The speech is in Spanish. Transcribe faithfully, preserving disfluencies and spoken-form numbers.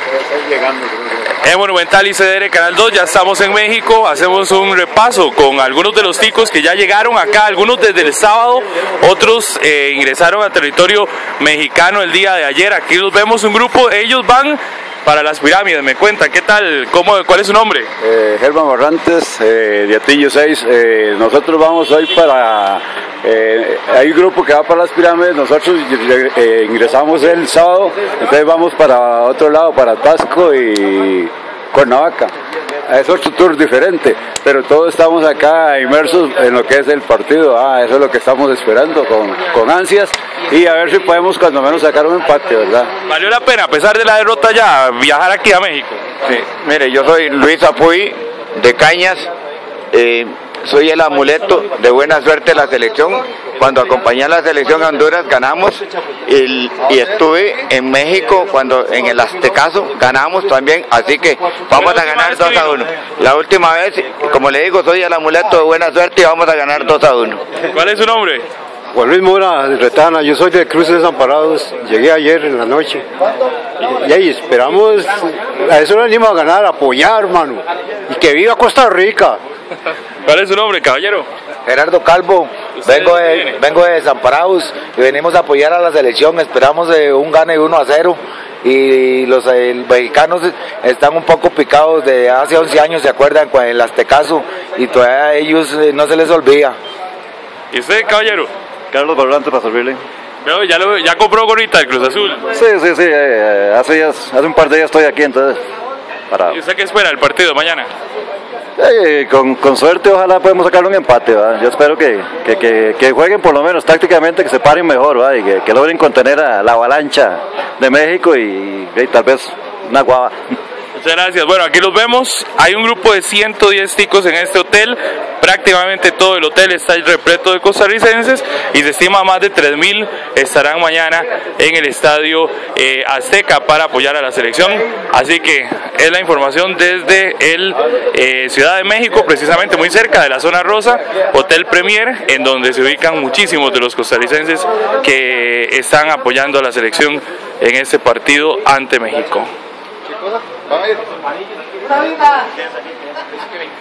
En Monumental y C D R Canal dos ya estamos en México, hacemos un repaso con algunos de los ticos que ya llegaron acá, algunos desde el sábado, otros eh, ingresaron a territorio mexicano el día de ayer. Aquí los vemos un grupo, ellos van para las pirámides. Me cuentan, ¿qué tal? ¿Cómo, ¿Cuál es su nombre? Eh, Germán Barrantes, eh, de Atillo seis. Eh, nosotros vamos hoy para... Eh, hay un grupo que va para las pirámides, nosotros eh, ingresamos el sábado, entonces vamos para otro lado, para Tasco y Cuernavaca. Es otro tour diferente, pero todos estamos acá inmersos en lo que es el partido. Ah, eso es lo que estamos esperando con, con ansias, y a ver si podemos cuando menos sacar un empate, ¿verdad? ¿Valió la pena, a pesar de la derrota ya, viajar aquí a México? Sí, mire, yo soy Luis Apuy, de Cañas, eh, soy el amuleto de buena suerte de la selección. Cuando acompañé a la selección a Honduras ganamos, y, y estuve en México cuando en el Aztecaso ganamos también, así que vamos a ganar dos a uno. La última vez, como le digo, soy el amuleto de buena suerte y vamos a ganar dos a uno. ¿Cuál es su nombre? Juan Luis Mora, de Retana. Yo soy de Cruces Desamparados, llegué ayer en la noche y ahí esperamos, a eso venimos a ganar, a apoyar, hermano, y que viva Costa Rica. ¿Cuál es su nombre, caballero? Gerardo Calvo, vengo de, vengo de Desamparados y venimos a apoyar a la selección. Esperamos eh, un gane de uno a cero, y los eh, mexicanos están un poco picados de hace once años, ¿se acuerdan? Con el Aztecaso, y todavía a ellos eh, no se les olvida. ¿Y usted, caballero? Carlos Barrantes, para servirle. Veo, ya, lo, ya compró gorrita el Cruz Azul. Sí, sí, sí, eh, hace, días, hace un par de días estoy aquí, entonces... Para... ¿Y usted qué espera el partido mañana? Eh, con, con suerte ojalá podemos sacar un empate, ¿verdad? Yo espero que, que, que, que jueguen por lo menos tácticamente, que se paren mejor, ¿verdad? Y que, que logren contener a la avalancha de México y, y tal vez una guava. Muchas gracias. Bueno, aquí los vemos. Hay un grupo de ciento diez ticos en este hotel. Prácticamente todo el hotel está repleto de costarricenses y se estima más de tres mil estarán mañana en el estadio eh, Azteca para apoyar a la selección. Así que es la información desde el eh, Ciudad de México, precisamente muy cerca de la zona rosa, Hotel Premier, en donde se ubican muchísimos de los costarricenses que están apoyando a la selección en este partido ante México. ¿Vamos a ir?